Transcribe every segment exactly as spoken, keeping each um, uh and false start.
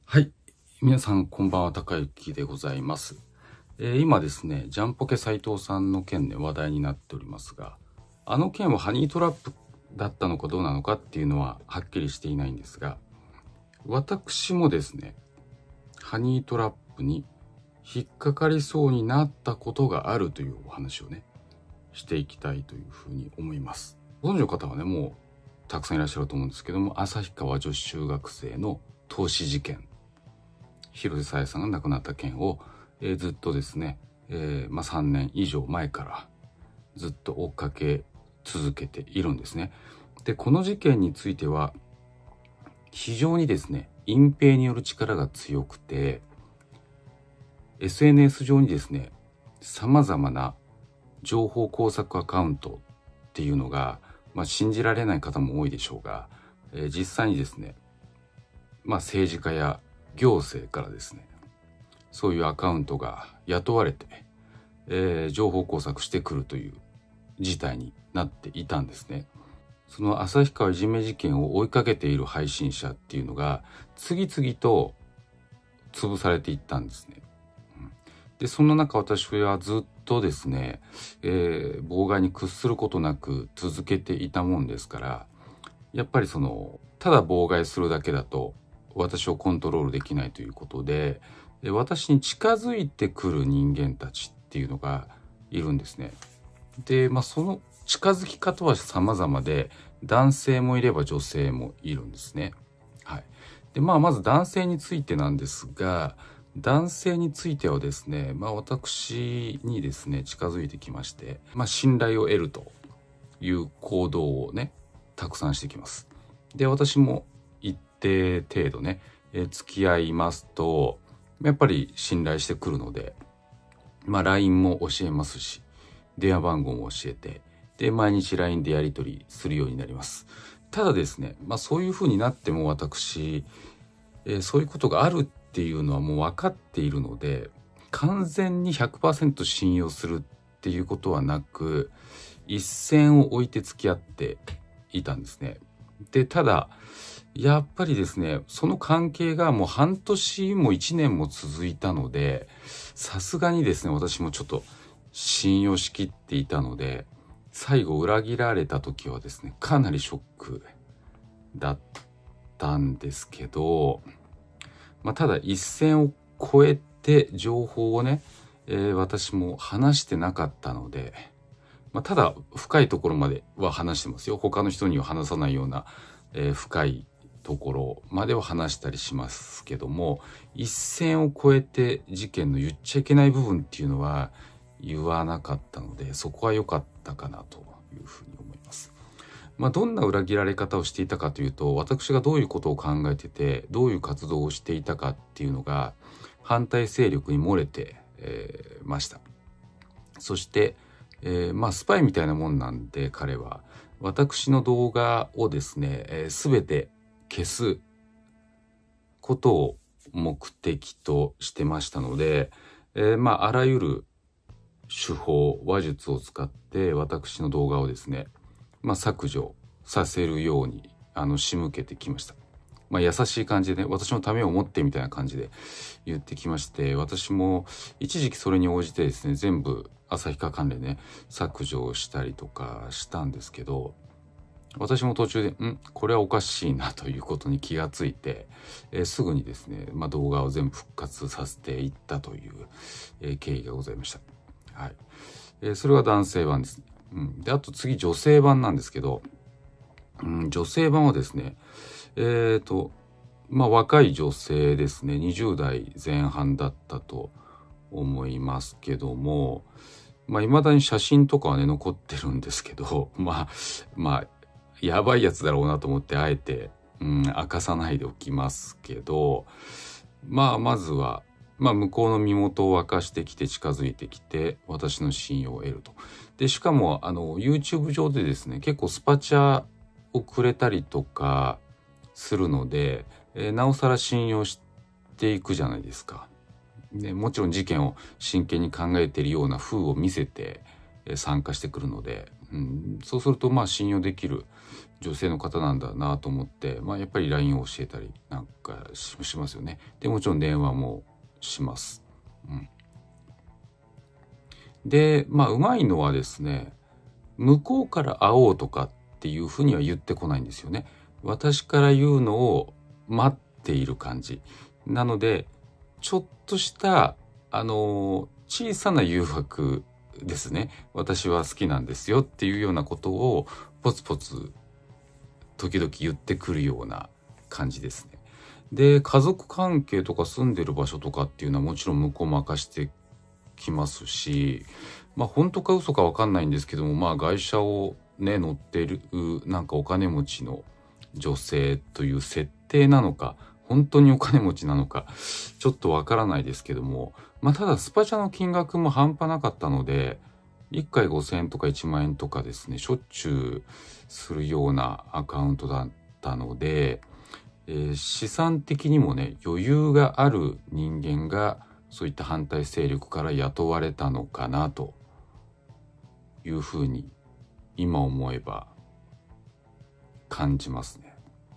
はい。皆さん、こんばんは。高幸でございます。えー、今ですね、ジャンポケ斉藤さんの件で話題になっておりますが、あの件はハニートラップだったのかどうなのかっていうのははっきりしていないんですが、私もですね、ハニートラップに引っかかりそうになったことがあるというお話をね、していきたいというふうに思います。ご存知の方はね、もうたくさんいらっしゃると思うんですけども、旭川女子中学生の凍死事件、広瀬沙耶さんが亡くなった件を、えー、ずっとですね、えーまあ、さんねん以上前からずっと追っかけ続けているんですね。で、この事件については非常にですね、隠蔽による力が強くて、エスエヌエス 上にですね、様々な情報工作アカウントっていうのが、まあ、信じられない方も多いでしょうが、えー、実際にですね、まあ、政治家や行政からですね、そういうアカウントが雇われて、えー、情報工作してくるという事態になっていたんですね。その旭川いじめ事件を追いかけている配信者っていうのが次々と潰されていったんですね。で、そんな中私はずっとですね、えー、妨害に屈することなく続けていたもんですから、やっぱりそのただ妨害するだけだと私をコントロールできないということで、で私に近づいてくる人間たちっていうのがいるんですね。で、まあその近づき方は様々で、男性もいれば女性もいるんですね。はい。で、まあまず男性についてなんですが、男性についてはですね、まあ私にですね、近づいてきまして、まあ信頼を得るという行動をね、たくさんしてきます。で、私も一定程度ね、えー、付き合いますと、やっぱり信頼してくるので、まあ ライン も教えますし、電話番号も教えて、で、毎日 ライン でやり取りするようになります。ただですね、まあそういう風になっても私、えー、そういうことがあるっていうのはもう分かっているので、完全に ひゃくパーセント 信用するっていうことはなく、一線を置いて付き合っていたんですね。で、ただ、やっぱりですね、その関係がもう半年もいちねんも続いたので、さすがにですね、私もちょっと信用しきっていたので、最後裏切られた時はですね、かなりショックだったんですけど、まあ、ただ一線を越えて情報をね、えー、私も話してなかったので、まあ、ただ深いところまでは話してますよ。他の人には話さないような、えー、深いところまでは話したりしますけども、一線を越えて事件の言っちゃいけない部分っていうのは言わなかったので、そこは良かったかなというふうに思います。まあ、どんな裏切られ方をしていたかというと、私がどういうことを考えてて、どういう活動をしていたかっていうのが反対勢力に漏れて、えー、ました。そして、えー、まあスパイみたいなもんなんで、彼は私の動画をですね、えー、全て消すことを目的としてましたので、えー、まああらゆる手法話術を使って私の動画をですね、まあ、削除させるようにあの仕向けてきました。まあ、優しい感じでね、私のためを思ってみたいな感じで言ってきまして、私も一時期それに応じてですね、全部旭川関連ね、削除をしたりとかしたんですけど、私も途中で、んこれはおかしいなということに気がついて、えー、すぐにですね、まあ、動画を全部復活させていったという、えー、経緯がございました。はい。えー、それは男性版ですね。うん。で、あと次女性版なんですけど、うん、女性版はですね、えっと、まあ若い女性ですね、にじゅう代前半だったと思いますけども、まあ未だに写真とかはね、残ってるんですけど、まあ、まあ、やばいやつだろうなと思ってあえて、うん、明かさないでおきますけど、まあまずは、まあ向こうの身元を明かしてきて近づいてきて私の信用を得ると。で、しかもあの YouTube 上でですね、結構スパチャをくれたりとかするので、えー、なおさら信用していくじゃないですか。で、もちろん事件を真剣に考えているような風を見せて、えー、参加してくるので、 うん、そうするとまあ信用できる女性の方なんだなと思って、まあ、やっぱり ライン を教えたりなんかしますよね。でもちろん電話もします。うん、でまあうまいのはですね、向こうから会おうとかっていうふうには言ってこないんですよね。私から言うのを待っている感じなので、ちょっとしたあの小さな誘惑ですね。私は好きなんですよっていうようなことをポツポツ時々言ってくるような感じですね。で、家族関係とか住んでる場所とかっていうのはもちろん向こうも明かしてきますし、まあ本当か嘘かわかんないんですけども、まあ外車をね乗ってるなんかお金持ちの女性という設定なのか、本当にお金持ちなのかちょっとわからないですけども、まあただスパチャの金額も半端なかったので、いっかいごせんえんとかいちまんえんとかですね、しょっちゅうするようなアカウントだったので、えー、資産的にもね余裕がある人間がそういった反対勢力から雇われたのかなというふうに今思えば感じますね。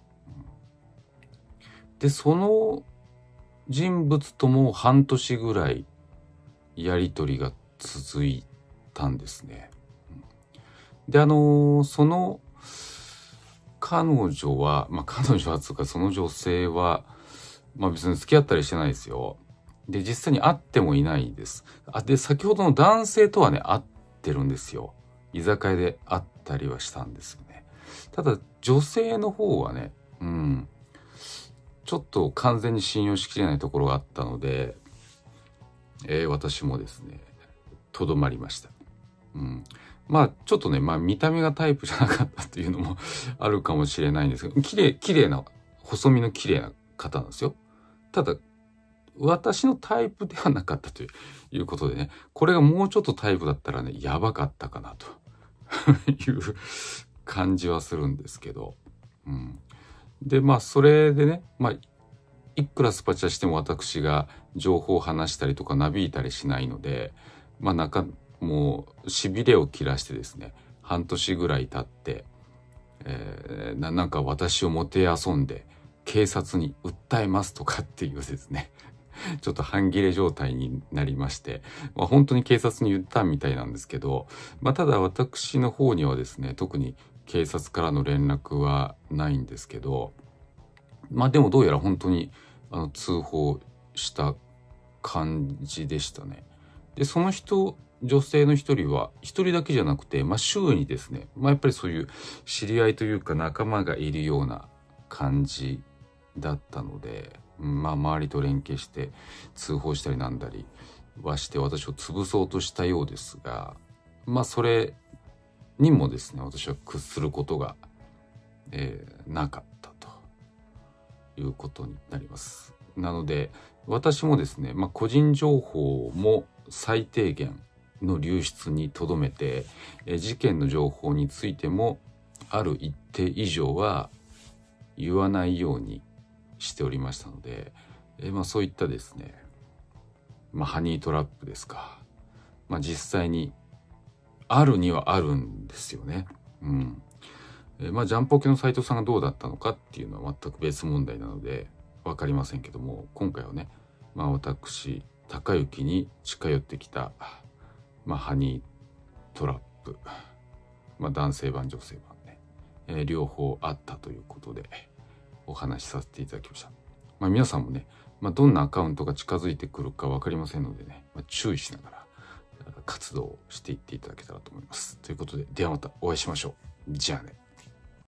で、その人物とも半年ぐらいやり取りが続いたんですね。で、あのー、その彼女は、まあ彼女はつうかその女性は、まあ別に付き合ったりしてないですよ。で、実際に会ってもいないです。あ、で、先ほどの男性とはね、会ってるんですよ。居酒屋で会ったりはしたんですよね。ただ、女性の方はね、うん、ちょっと完全に信用しきれないところがあったので、えー、私もですね、とどまりました。うん、まあ、ちょっとね、まあ見た目がタイプじゃなかったっていうのもあるかもしれないんですけど、綺麗、綺麗な、細身の綺麗な方なんですよ。ただ、私のタイプではなかったということでね、これがもうちょっとタイプだったらね、やばかったかなという感じはするんですけど。うん、で、まあ、それでね、まあ、いくらスパチャしても私が情報を話したりとかなびいたりしないので、まあ、なんかもう、痺れを切らしてですね、半年ぐらい経って、えー、な, なんか私をもてあそんで、警察に訴えますとかっていうですね、ちょっと半切れ状態になりまして、まあ、本当に警察に言ったみたいなんですけど、まあ、ただ私の方にはですね、特に警察からの連絡はないんですけど、まあでもどうやら本当にあの通報した感じでしたね。で、その人、女性の一人は、一人だけじゃなくて、まあ周囲にですね、まあやっぱりそういう知り合いというか仲間がいるような感じだったので、まあ周りと連携して通報したりなんだりはして私を潰そうとしたようですが、まあそれにもですね、私は屈することが、えー、なかったということになります。なので私もですね、まあ個人情報も最低限の流出にとどめて、えー、事件の情報についてもある一定以上は言わないようにしておりましたので、えー、まあそういったですね、まあハニートラップですか。まあ実際にあるにはあるんですよね。うん。えー、まあジャンポケの斉藤さんがどうだったのかっていうのは全く別問題なのでわかりませんけども、今回はね、まあ私高之に近寄ってきた、まあハニートラップ、まあ男性版女性版ね、えー、両方あったということで。お話しさせていただきました。まあ、皆さんもね、まあ、どんなアカウントが近づいてくるか分かりませんのでね、まあ、注意しながら活動をしていっていただけたらと思います。ということで、ではまたお会いしましょう。じゃあね。